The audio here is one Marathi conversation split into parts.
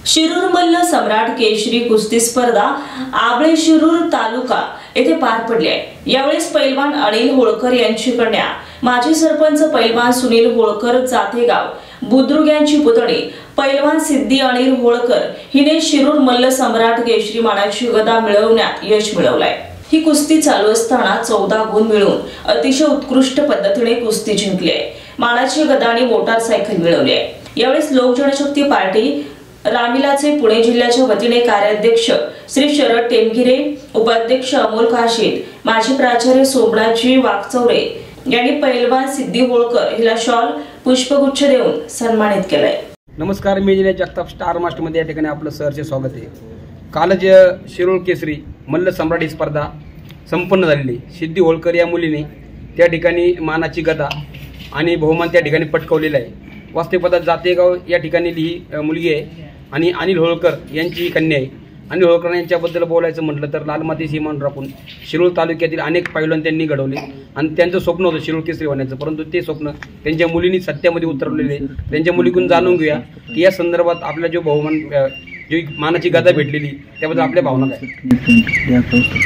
शिरूर मल्ल सम्राट केशरी कुस्ती स्पर्धा आबळे शिरूर तालुका येथे पार पडली आहे। यावेळी पैलवान अनिल होळकर यांची कन्या माजी सरपंच पैलवान सुनील होळकर जातेगाव बुद्रुक यांची पुतणी पैलवान सिद्धी अनिल होळकर हिने शिरूर मल्ल सम्राट केशरी मानाची गदा मिळवण्यात यश मिळवलंय। ही कुस्ती चालू असताना 14 गुण मिळवून अतिशय उत्कृष्ट पद्धतीने कुस्ती जिंकली आहे। मानाची गदा आणि मोटारसायकल मिळवली आहे। यावेळी लोक जनशक्ती पार्टी रामिलाचे पुणे जिल्ह्याच्या वतीने कार्याध्यक्ष श्री शरद टेमगिरे, उपाध्यक्ष अमोल काशीद, माजी प्राचार्य सोमनाथजी वाघचौरे यांनी पैलवान सिद्धी होळकर हिला शॉल पुष्पगुच्छ देऊन सन्मानित केलंय। नमस्कार, मी जगताप स्टार महाराष्ट्र मध्ये या ठिकाणी आपलं सहर्ष स्वागत आहे। कालच शिरूर केसरी मल्ल सम्राट ही स्पर्धा संपन्न झालेली। सिद्धी होळकर या मुलीने त्या ठिकाणी मानाची गदा आणि बहुमान त्या ठिकाणी पटकावलेला आहे। वास्तविक जातेगाव या ठिकाणी ही मुलगी आहे आणि अनिल होळकर यांची कन्या आहे। अनिल होळकर यांच्याबद्दल बोलायचं म्हटलं तर लाल माती सीमान राखून शिरूर तालुक्यातील अनेक पैलवान त्यांनी घडवले आणि त्यांचं स्वप्न होतं शिरूर केसरी होण्याचं, परंतु ते स्वप्न त्यांच्या मुलींनी सत्यामध्ये उतरवलेले। त्यांच्या मुलीकडून जाणून घेऊया की या संदर्भात आपला जो बहुमान जी मानाची गदा भेटलेली त्याबद्दल आपल्या भावना काय।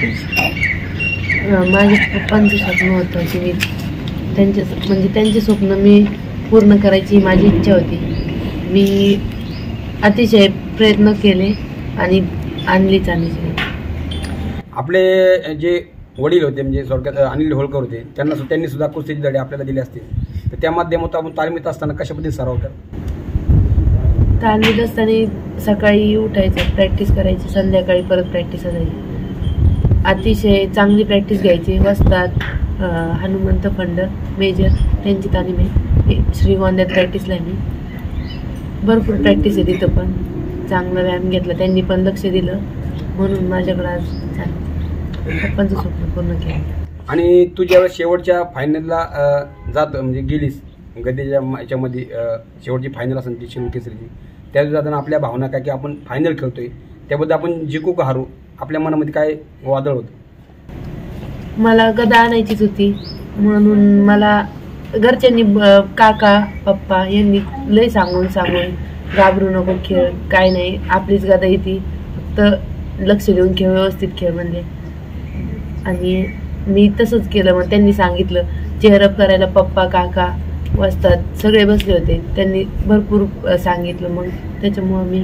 माझ्या पप्पांचं स्वप्न होतं की मी त्यांचे स्वप्न मी पूर्ण करायची माझी इच्छा होती। मी अतिशय प्रयत्न केले आणि आणलीच। आपले जे वडील होते म्हणजे थोडक्यात अनिल होळकर होते, त्यांनी सुद्धा कुस्तीचे धडे आपल्याला दिले असतील, तर त्या माध्यमातून आपण तालमीत असताना कशा पद्धतीने सराव करतो? तालमीत असताना सकाळी उठायचं, प्रॅक्टिस करायची, संध्याकाळी परत प्रॅक्टिस असायची। अतिशय चांगली प्रॅक्टिस घ्यायची। वस्ताद हनुमंत फंड मेजर त्यांची तालीम आहे। श्रीगोंद्यात प्रॅक्टिसला मी भरपूर प्रॅक्टिस आहे, तिथं पण चांगला व्यायाम घेतला, त्यांनी पण लक्ष दिलं, म्हणून माझ्याकडे आज पप्पांचं स्वप्न पूर्ण केलं। आणि तू ज्यावेळेस शेवटच्या फायनलला जात म्हणजे गेलीस गदेच्या याच्यामध्ये, शेवटची फायनल असेल ती शिरूर केसरीची, त्यावेळेस जाताना आपल्या भावना काय की आपण फायनल खेळतोय, त्याबद्दल आपण जिंकू का हरू, आपल्या मनामध्ये काय वादळ होतं? मला गदा आणायचीच होती, म्हणून मला घरच्यांनी काका पप्पा यांनी लय सांगून घाबरू नको, खेळ काय नाही, आपलीच गदा येते, फक्त लक्ष देऊन खेळ, व्यवस्थित खेळ म्हणले। आणि मी तसंच केलं। मग त्यांनी सांगितलं चेअरअप करायला, पप्पा काका वस्ताद सगळे बसले होते, त्यांनी भरपूर सांगितलं, मग त्याच्यामुळं मी।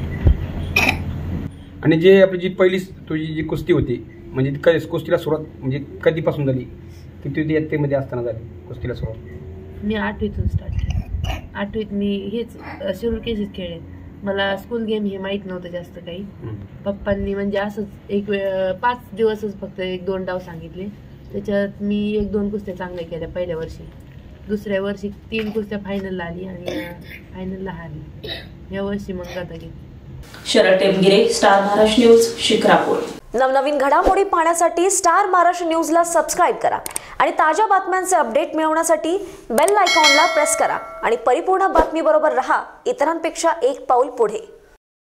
आणि जे आपली जी पहिली तुझी जी कुस्ती होती म्हणजे कुस्तीला सुरुवात म्हणजे कधीपासून झाली, किती इयत्तेमध्ये असताना झाली कुस्तीला सुरुवात? मी 8वीतून स्टार्ट केलं। 8वीत मी हेच शिरूर केसरीच खेळले। मला स्कूल गेम हे माहीत नव्हतं जास्त काही। पप्पांनी म्हणजे असंच एक 5 दिवसच फक्त 1-2 डाव सांगितले, त्याच्यात मी 1-2 कुस्त्या चांगल्या केल्या पहिल्या वर्षी। दुसऱ्या वर्षी 3 कुस्त्या फायनलला आली आणि फायनलला हारली। या वर्षी मग गदा घेतली। Sharad Temgire, star Maharashtra news, Shikrapur. नवनवीन घडामोडी पाहण्यासाठी स्टार महाराष्ट्र न्यूजला सबस्क्राईब करा आणि ताज्या बातम्यांचे अपडेट मिळवण्यासाठी बेल आयकॉनला प्रेस करा आणि परिपूर्ण बातमीबरोबर रहा, इतरांपेक्षा एक पाऊल पुढे।